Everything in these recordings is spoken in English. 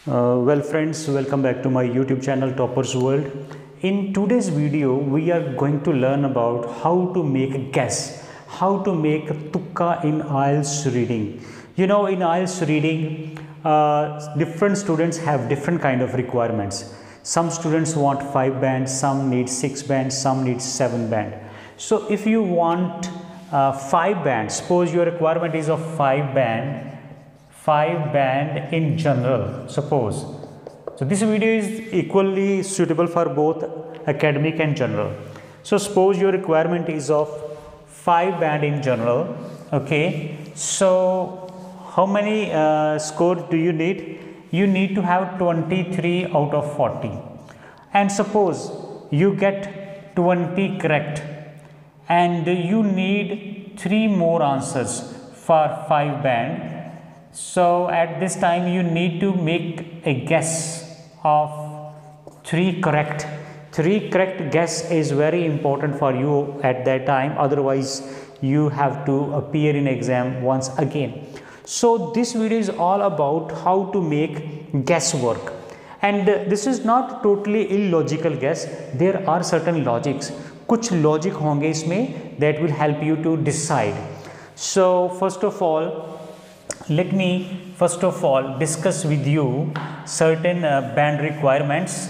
Well friends, welcome back to my YouTube channel Toppers World. In today's video, we are going to learn about how to make a guess, how to make a tukka in IELTS reading. You know, in IELTS reading, different students have different kind of requirements. Some students want 5 band, some need 6 band, some need 7 band. So if you want 5 band, suppose your requirement is of 5 band in general, suppose. So this video is equally suitable for both academic and general. So suppose your requirement is of 5 band in general. Okay, so how many score do you need? You need to have 23 out of 40, and suppose you get 20 correct and you need 3 more answers for 5 band. So at this time you need to make a guess of 3 correct. 3 correct guess is very important for you at that time, otherwise you have to appear in exam once again. So this video is all about how to make guesswork, and this is not totally illogical guess. There are certain logics, कुछ logic होंगे इसमें that will help you to decide. So first of all, let me discuss with you certain band requirements,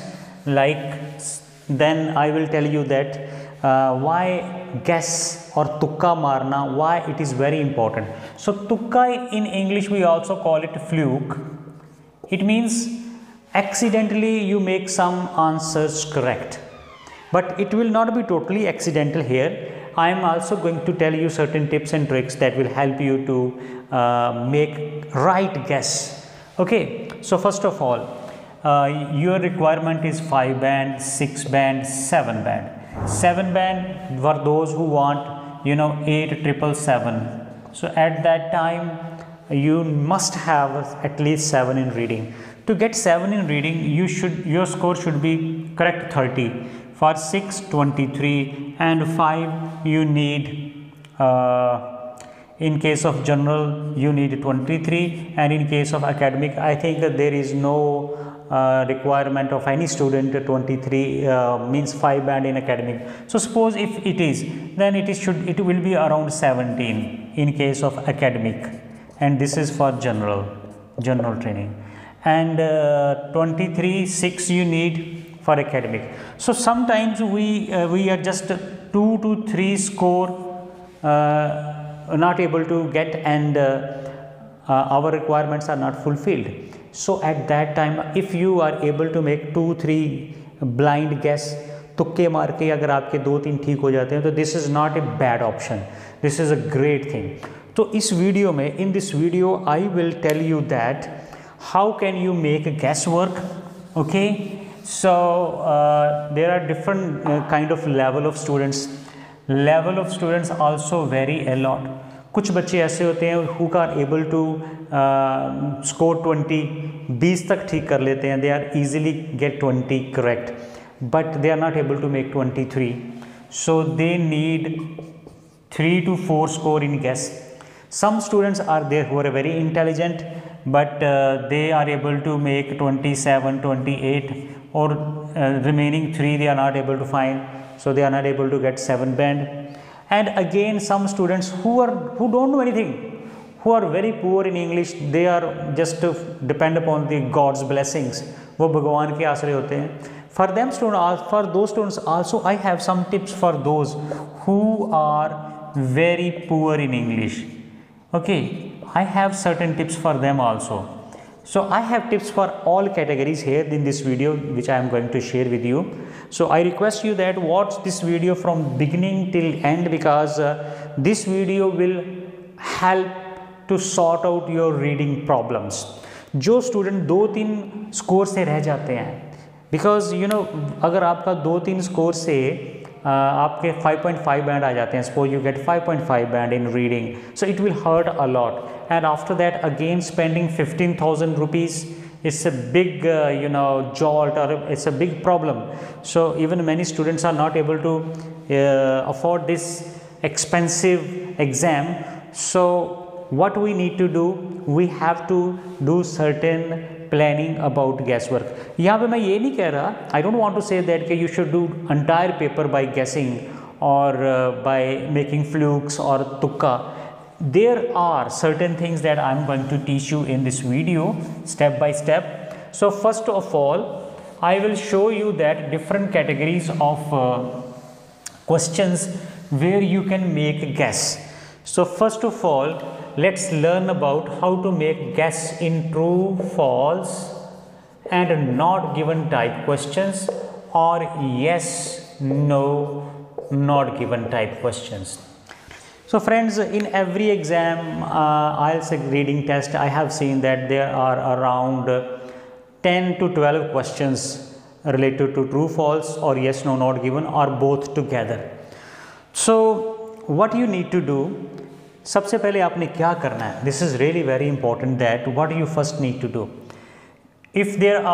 then I will tell you that why guess or tukka marna, why it is very important. So tukka in English we also call it fluke. It means accidentally you make some answers correct, but it will not be totally accidental here. I am also going to tell you certain tips and tricks that will help you to make right guess. Okay, so first of all, your requirement is 5 band, 6 band, 7 band. 7 band for those who want 8,777. So at that time you must have at least 7 in reading. To get 7 in reading, your score should be correct 30. For 6, 23, and 5 you need, in case of general you need 23, and in case of academic I think that there is no requirement of any student. 23 means 5 band in academic. So suppose if it is, then it will be around 17 in case of academic, and this is for general training, and 23, 6 you need for academic. So sometimes we are just 2 to 3 score not able to get, and our requirements are not fulfilled. So at that time if you are able to make 2-3 blind guess, तुक्के मार के अगर आपके 2-3 ठीक हो जाते हैं, तो this is not a bad option, this is a great thing. तो इस वीडियो में, in this video I will tell you that how can you make guesswork. Okay, so there are different kind of level of students also vary a lot. कुछ बच्चे ऐसे होते हैं who are able to score 20 तक ठीक कर लेते हैं, they are easily get 20 correct, but they are not able to make 23. So they need 3 to 4 score in guess. Some students are there who are very intelligent, but they are able to make 27, 28, or remaining 3 they are not able to find, so they are not able to get 7 band. And again some students who don't know anything, who are very poor in English, they are just to depend upon the God's blessings, वो भगवान के आश्रय होते हैं. For those students also I have some tips for those who are very poor in English. Okay, I have certain tips for them also. So I have tips for all categories here in this video which I am going to share with you. So I request you that watch this video from beginning till end, because this video will help to sort out your reading problems. जो student 2-3 score से रह जाते हैं, because अगर आपका 2-3 score से आपके 5.5 band आ जाते हैं, suppose you get 5.5 band in reading, so it will hurt a lot. And after that again spending 15,000 rupees, it's a big jolt, or it's a big problem. So even many students are not able to afford this expensive exam. So what we need to do, we have to do certain planning about guess work. यहाँ पे मैं ये नहीं कह रहा, I don't want to say that कि you should do entire paper by guessing और by making flukes और तुक्का। There are certain things that I am going to teach you in this video step by step. So first of all, I will show you that different categories of questions where you can make guess. So first of all, let's learn about how to make guess in true, false and not given type questions, or yes, no, not given type questions. So friends, in every exam, IELTS reading test, I have seen that there are around 10 to 12 questions related to true, false or yes, no, not given, or both together. So what you need to do, सबसे पहले आपने क्या करना है, this is really very important, that what you first need to do. If there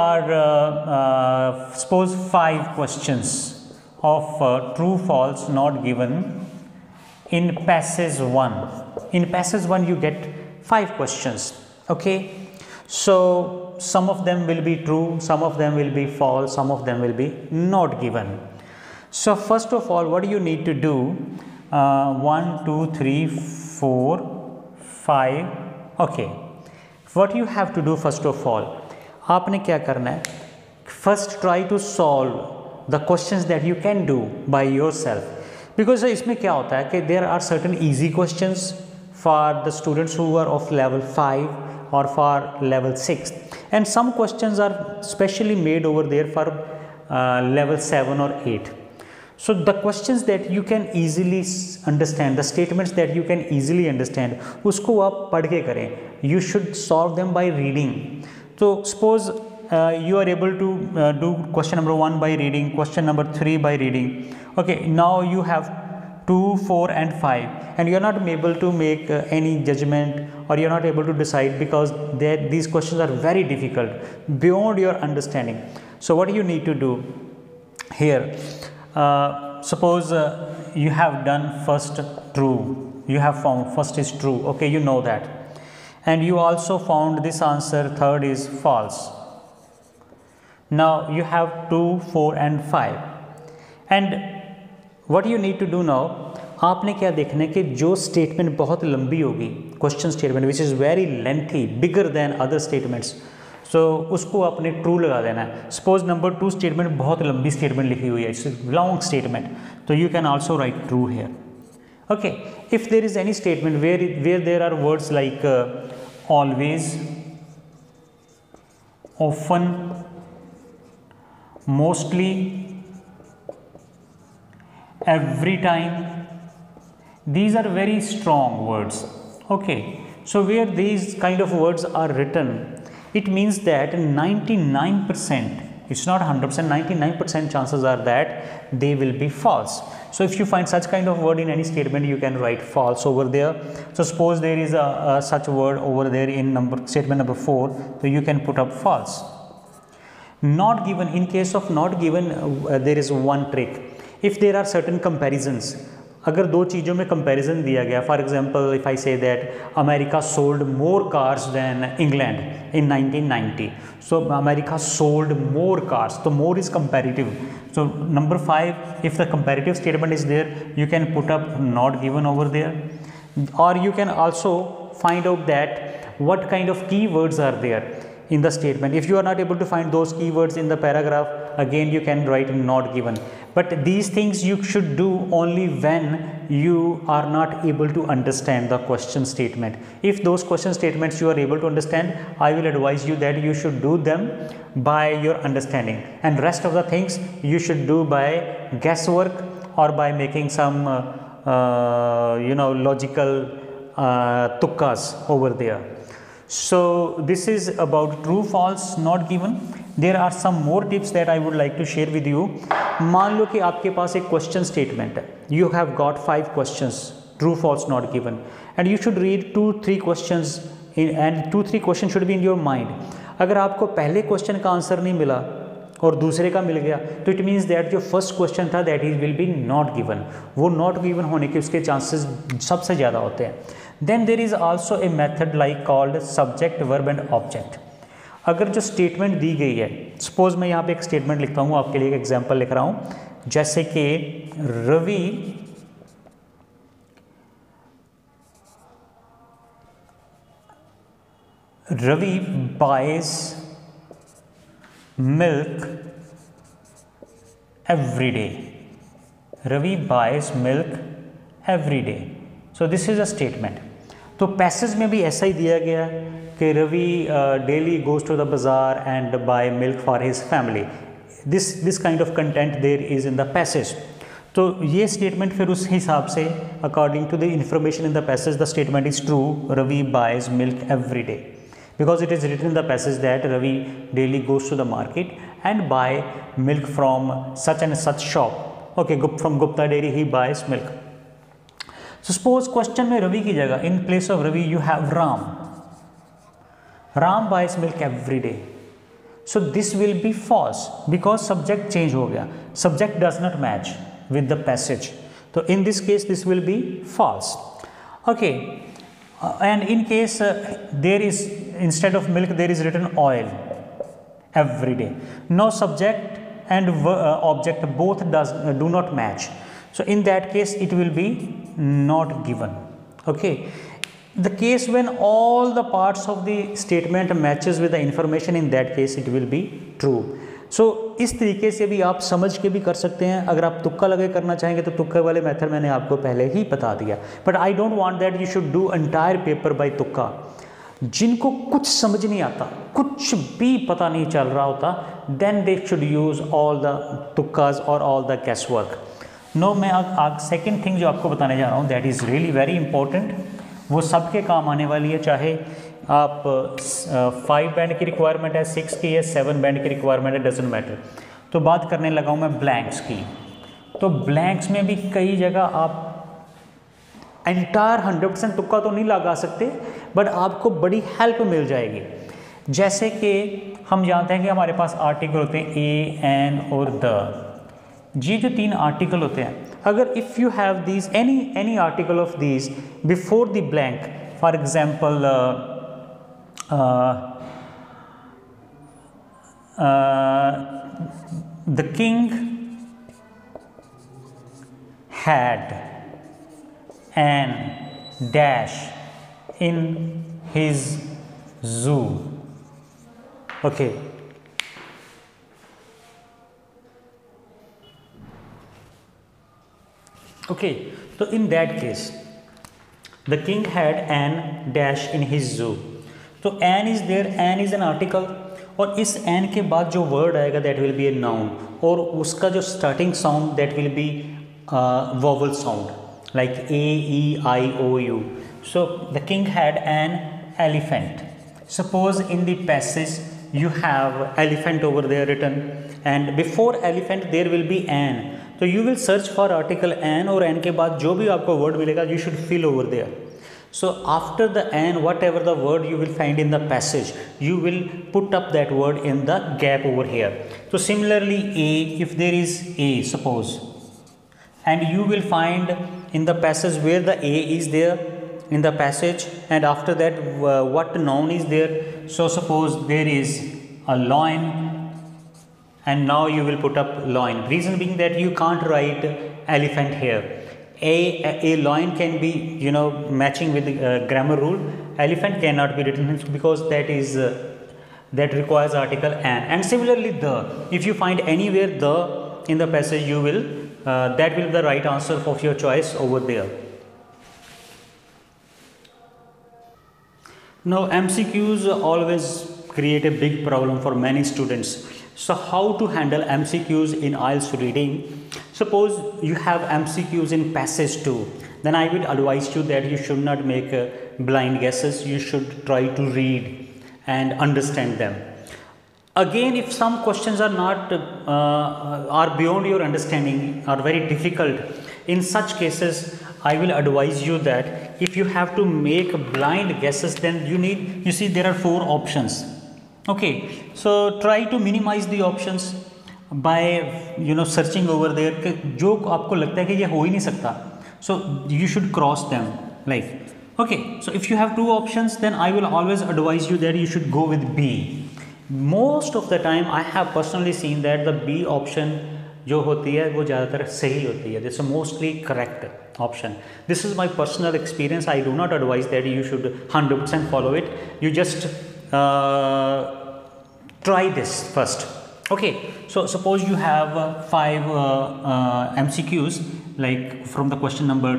are suppose 5 questions of true, false, not given in passage 1. In passage 1 you get 5 questions, okay? So some of them will be true, some of them will be false, some of them will be not given. So first of all, what do you need to do? 1 2 3 4 5, okay. What you have to do, first of all, आपने क्या करना है, first try to solve the questions that you can do by yourself. Because इसमें क्या होता है कि there are certain easy questions for the students who are of level 5 or for level 6, and some questions are specially made over there for level 7 or 8. So the questions that you can easily understand, the statements that you can easily understand, उसको आप पढ़ के करें. You should solve them by reading. So suppose you are able to do question number 1 by reading, question number 3 by reading. Okay, now you have 2, 4 and 5 and you are not able to make any judgment, or you are not able to decide because these questions are very difficult, beyond your understanding. So what you need to do here, suppose you have done first true, you have found first is true, okay, you know that, and you also found this answer third is false. Now you have 2, 4 and 5, and what you need to do now, आपने क्या देखना है कि जो statement बहुत लंबी होगी, question statement which is very lengthy, bigger than other statements, so उसको आपने ट्रू लगा देना है. सपोज नंबर 2 स्टेटमेंट बहुत लंबी स्टेटमेंट लिखी हुई है, इट्स लॉन्ग स्टेटमेंट, तो you can also write true here. Okay, if there is any statement where there are words like always, often, mostly, every time, these are very strong words, okay? So where these kind of words are written, it means that 99%, it's not 100%, 99% chances are that they will be false. So if you find such kind of word in any statement, you can write false over there. So suppose there is a such word over there in statement number 4, so you can put up false. Not given, in case of not given, there is one trick. If there are certain comparisons, अगर दो चीज़ों में comparison दिया गया, for example if I say that America sold more cars than England in 1990, so America sold more cars, तो more is comparative. So number 5, if the comparative statement is there, you can put up not given over there, और you can also find out that what kind of keywords are there in the statement. If you are not able to find those keywords in the paragraph, again you can write not given. But these things you should do only when you are not able to understand the question statement. If those question statements you are able to understand, I will advise you that you should do them by your understanding, and rest of the things you should do by guesswork or by making some logical tukkas over there. So this is about true, false, not given. There are some more tips that I would like to share with you. मान लो कि आपके पास एक question statement है, you have got 5 questions, true, false, not given, and you should read 2-3 questions and 2-3 questions should be in your mind. अगर आपको पहले question का आंसर नहीं मिला और दूसरे का मिल गया, तो इट मीन्स दैट जो फर्स्ट क्वेश्चन था that is will be not given, वो नॉट गिवन होने के उसके चांसेस सबसे ज़्यादा होते हैं. Then there is also a method like called subject, verb and object. अगर जो स्टेटमेंट दी गई है, सपोज मैं यहाँ पे एक स्टेटमेंट लिखता हूँ, आपके लिए एक एग्जांपल लिख रहा हूँ, जैसे कि Ravi buys milk every day, Ravi buys milk every day. So this is a statement. तो पैसेज में भी ऐसा ही दिया गया कि Ravi daily goes to the bazaar and buy milk for his family. This kind of content there is in the passage. तो ये स्टेटमेंट फिर उस हिसाब से according to the information in the passage the statement is true, Ravi buys milk every day, because it is written in the passage that Ravi daily goes to the market and buy milk from such and such shop. Okay, from Gupta Dairy he buys milk. So suppose question में रवि की जगह in place of Ravi you have Ram. Ram buys milk every day. So this will be false because subject change हो गया. Subject does not match with the passage. So in this case this will be false. Okay. And in case there is instead of milk there is written oil every day, no subject and object both do not match, so in that case it will be not given. Okay, the case when all the parts of the statement matches with the information, in that case it will be true. सो इस तरीके से भी आप समझ के भी कर सकते हैं। अगर आप तुक्का लगे करना चाहेंगे तो तुक्का वाले मेथड मैंने आपको पहले ही बता दिया, but I don't want that you should do entire paper by तुक्का। जिनको कुछ समझ नहीं आता, कुछ भी पता नहीं चल रहा होता, then they should use all the तुक्काज और all the guess work. No, मैं आज सेकेंड थिंग जो आपको बताने जा रहा हूँ that is really very important, वो सबके काम आने वाली है, चाहे आप 5 बैंड की रिक्वायरमेंट है, 6 की है, 7 बैंड की रिक्वायरमेंट है, डजेंट मैटर। तो बात करने लगा हूँ मैं ब्लैंक्स की। तो ब्लैंक्स में भी कई जगह आप एंटायर 100% तुक्का तो नहीं लगा सकते, बट आपको बड़ी हेल्प मिल जाएगी। जैसे कि हम जानते हैं कि हमारे पास आर्टिकल होते हैं ए, एन और द। ये जो 3 आर्टिकल होते हैं, अगर if you have these any article of these before the blank, for example the king had an dash in his zoo. Okay. Okay, so in that case the king had an dash in his zoo. तो an is there, an is an article, और इस an के बाद जो word आएगा that will be a noun, और उसका जो starting sound that will be vowel sound like A, E, I, O, U. So the king had an elephant. Suppose in the passage you have elephant over there written, and before elephant there will be an. तो you will search for article an, और an के बाद जो भी आपको word मिलेगा you should fill over there. So after the an, whatever the word you will find in the passage, you will put up that word in the gap over here. So similarly a, if there is a, suppose, and you will find in the passage where the a is there in the passage, and after that what noun is there. So suppose there is a loin, and now you will put up loin. Reason being that you can't write elephant here. A loin can be, you know, matching with the grammar rule. Elephant cannot be written because that is that requires article an. And similarly the, if you find anywhere the in the passage, you will that will be the right answer of your choice over there. Now MCQs always create a big problem for many students. So how to handle MCQs in IELTS reading? Suppose you have MCQs in passage 2, then I would advise you that you should not make blind guesses. You should try to read and understand them. Again, if some questions are not are beyond your understanding, are very difficult, in such cases I will advise you that if you have to make blind guesses, then you see there are 4 options. Okay, so try to minimize the options by, you know, searching over there कि जो आपको लगता है कि ये हो ही नहीं सकता, so you should cross them, like, okay, so if you have 2 options, then I will always advise you that you should go with B. Most of the time I have personally seen that the B option जो होती है वो ज़्यादातर सही होती है, this mostly correct option. This is my personal experience. I do not advise that you should 100% follow it. You just try this first. Okay, so suppose you have 5 MCQs, like from the question number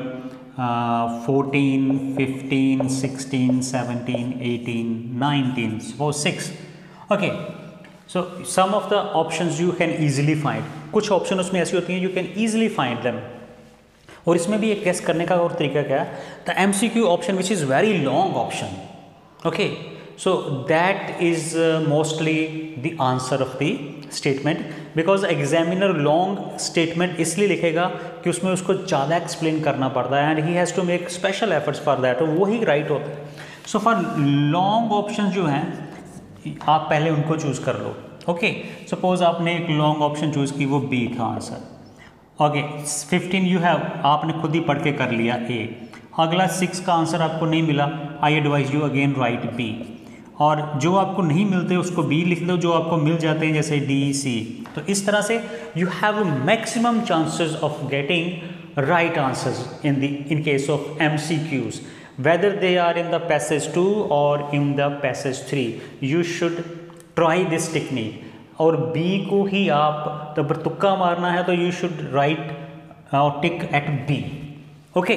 14, 15, 16, 17, 18, 19, suppose 6. Okay, so some of the options you can easily find. कुछ option उसमें ऐसी होती हैं you can easily find them. और इसमें भी एक guess करने का और तरीका क्या है, the MCQ option which is very long option. Okay, so that is mostly the answer of the statement, because examiner long statement इसलिए लिखेगा कि उसमें उसको ज़्यादा एक्सप्लेन करना पड़ता है and he has to make special efforts for that, तो वही राइट होता है. so for long options जो हैं आप पहले उनको चूज़ कर लो. ओके, सपोज आपने एक लॉन्ग ऑप्शन चूज़ की, वो बी था आंसर. ओके, 15 यू हैव, आपने खुद ही पढ़ के कर लिया ए. अगला 6 का आंसर आपको नहीं मिला, I advise you again write B. और जो आपको नहीं मिलते उसको बी लिख दो, जो आपको मिल जाते हैं जैसे डी सी. तो इस तरह से you have maximum chances of getting right answers in case of MCQs, whether they are in the passage 2 or in the passage 3. you should try this technique. और B को ही आप तो तुक्का मारना है तो you should write tick at B. okay,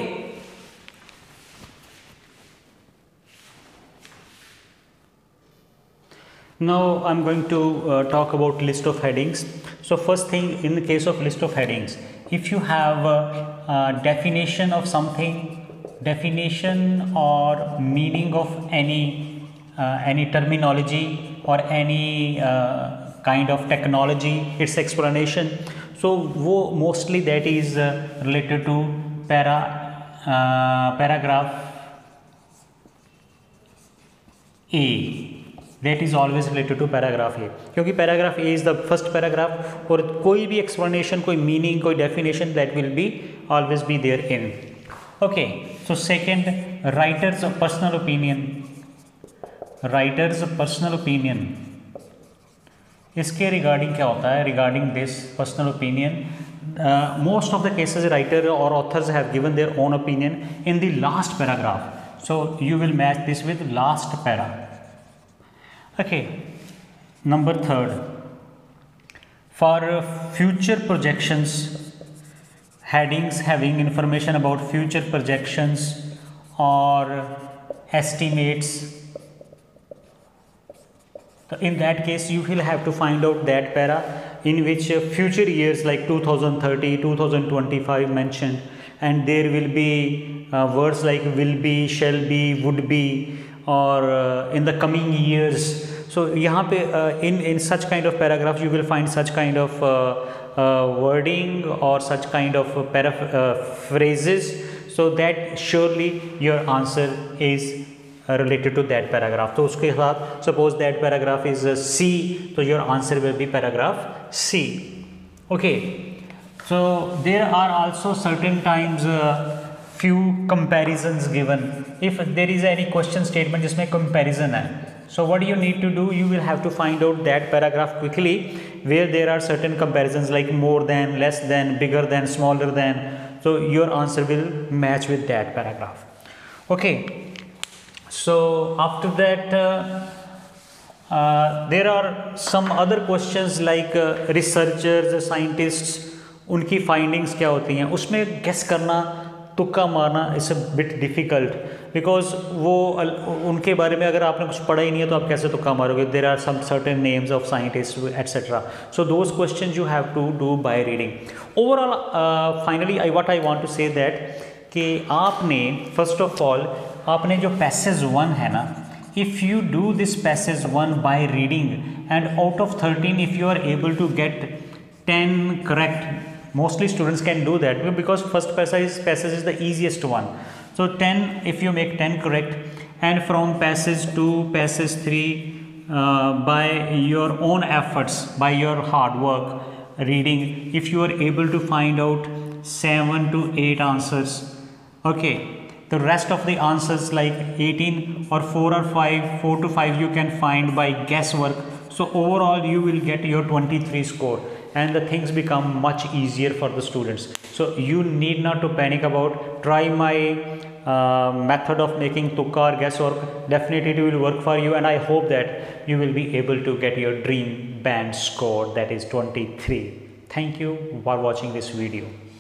now I'm going to talk about list of headings. So first thing, in the case of list of headings, if you have a definition of something, definition or meaning of any terminology or any kind of technology, its explanation, so wo mostly that is related to paragraph A. That is always related to paragraph A, क्योंकि paragraph A is the first paragraph, और कोई भी explanation, कोई meaning, कोई definition, that will be always be there in. Okay, so second, writer's personal opinion. writer's personal opinion, इसके regarding क्या होता है? Regarding this personal opinion, most of the cases writer और authors have given their own opinion in the last paragraph, so you will match this with last para. Okay, number 3, for future projections, headings having information about future projections or estimates, so in that case you will have to find out that para in which future years like 2030, 2025 mentioned, and there will be words like will be, shall be, would be, or in the coming years. So यहाँ पे in such kind of paragraphs you will find such kind of wording or such kind of phrases, so that surely your answer is related to that paragraph. तो उसके साथ suppose that paragraph is C, तो your answer will be paragraph C. Okay, so there are also certain times few comparisons given. If there is any question statement जिसमें comparison है, so what you need to do, you will have to find out that paragraph quickly where there are certain comparisons like more than, less than, bigger than, smaller than, so your answer will match with that paragraph. Okay, so after that there are some other questions like researchers, scientists, उनकी findings क्या होती हैं, उसमें guess करना, तुक्का मारना is a bit difficult, because वो उनके बारे में अगर आपने कुछ पढ़ा ही नहीं है तो आप कैसे तुक्का मारोगे. There are some certain names of scientist etcetera, so those question you have to do by reading. Overall finally I want to say that कि आपने फर्स्ट ऑफ ऑल आपने जो पैसेज 1 है ना, if you do this passage 1 by reading and out of 13 if you are able to get 10 correct, mostly students can do that because first passage is the easiest one. So 10, if you make 10 correct, and from passage 2, passage 3, by your own efforts, by your hard work reading, if you are able to find out 7 to 8 answers, okay, the rest of the answers like 18 or 4 or 5, 4 to 5 you can find by guesswork. So overall you will get your 23 score, and the things become much easier for the students. So you need not to panic about. Try my method of making tukka or guesswork. Definitely it will work for you, and I hope that you will be able to get your dream band score, that is 23. Thank you for watching this video.